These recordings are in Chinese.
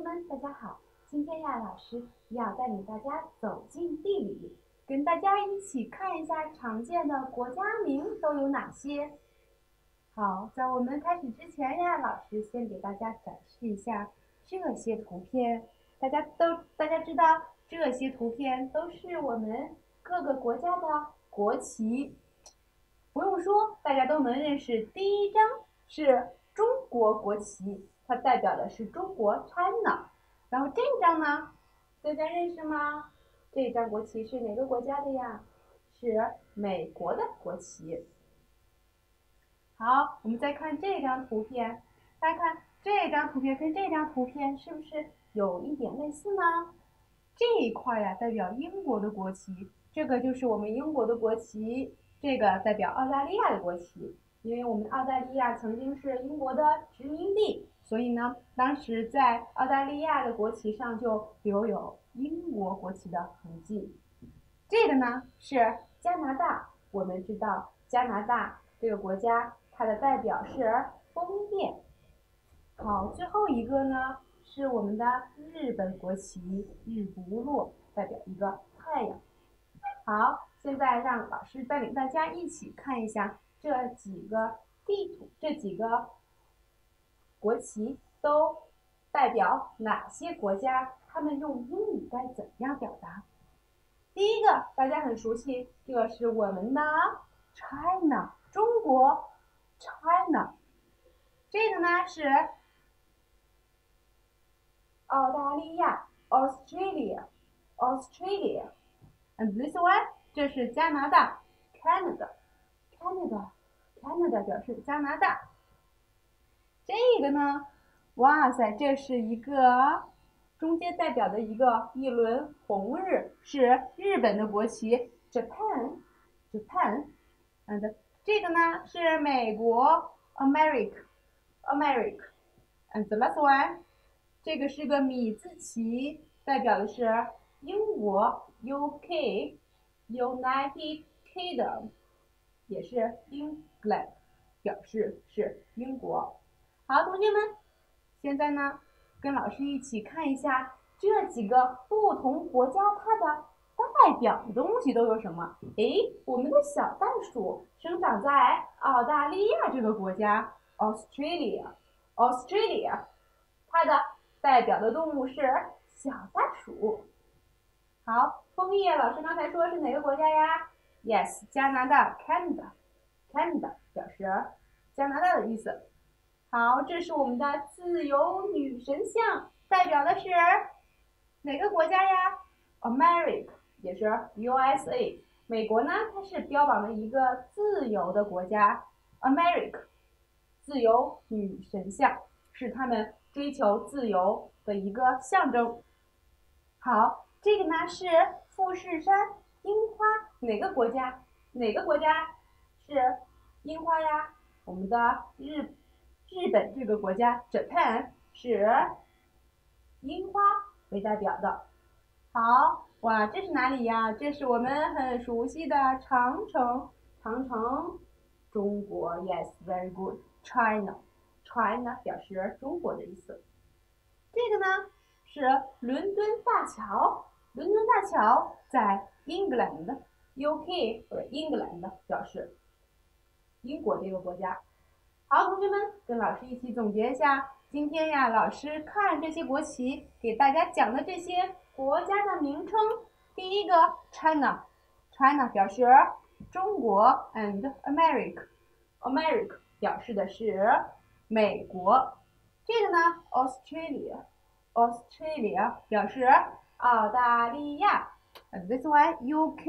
们，大家好！今天呀，老师要带领大家走进地理，跟大家一起看一下常见的国家名都有哪些。好，在我们开始之前呀，老师先给大家展示一下这些图片。大家知道，这些图片都是我们各个国家的国旗。不用说，大家都能认识。第一张是中国国旗，它代表的是中国 China。然后这张呢，大家认识吗？这张国旗是哪个国家的呀？是美国的国旗。好，我们再看这张图片，大家看这张图片跟这张图片是不是有一点类似呢？这一块呀代表英国的国旗，这个就是我们英国的国旗，这个代表澳大利亚的国旗。因为我们澳大利亚曾经是英国的殖民地，所以呢，当时在澳大利亚的国旗上就留有英国国旗的痕迹。这个呢是加拿大，我们知道加拿大这个国家，它的代表是枫叶。好，最后一个呢是我们的日本国旗，日不落，代表一个太阳。好，现在让老师带领大家一起看一下这几个地图，这几个国旗都代表哪些国家？他们用英语该怎样表达？第一个大家很熟悉，这是我们的 China， 中国 China。这个呢是澳大利亚 Australia。 And this one 这是加拿大 Canada。 表示加拿大。这个呢，哇塞，这是一个中间代表的一轮红日，是日本的国旗 Japan。 And 这个呢是美国 America。 And the last one 这个是个米字旗，代表的是英国 UK。 United Kingdom 也是 England， 表示是英国。好，同学们，现在呢跟老师一起看一下这几个不同国家它的代表的东西都有什么。我们的小袋鼠生长在澳大利亚这个国家 Australia， 它的代表的动物是小袋鼠。好，枫叶老师刚才说是哪个国家呀？ Yes， 加拿大 Canada 表示加拿大的意思。好，这是我们的自由女神像，代表的是哪个国家呀？ America， 也是 USA。 美国呢，它是标榜的一个自由的国家 America。 自由女神像是他们追求自由的一个象征。好，这个呢是富士山樱花，哪个国家是樱花呀？我们的日本这个国家 Japan 是樱花为代表的。好，哇，这是哪里呀？这是我们很熟悉的长城，中国 ，Yes， very good。 China 表示中国的意思。这个呢是伦敦大桥，在 UK 或者 England 表示英国这个国家。好，同学们，跟老师一起总结一下，今天呀，老师看这些国旗，给大家讲的这些国家的名称。第一个 China 表示中国 and America 表示的是美国。这个呢 Australia 表示澳大利亚。This one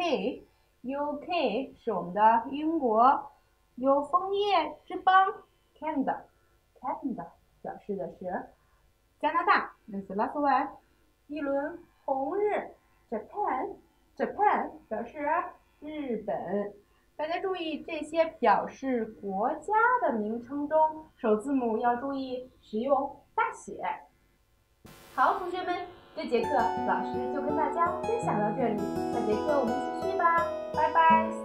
UK 是我们的英国，有枫叶之邦 Canada 表示的是加拿大。This last one 一轮红日 Japan 表示日本。大家注意，这些表示国家的名称中，首字母要注意使用大写。好，同学们，这节课老师就跟大家分享到这里，下节课我们继续吧，拜拜。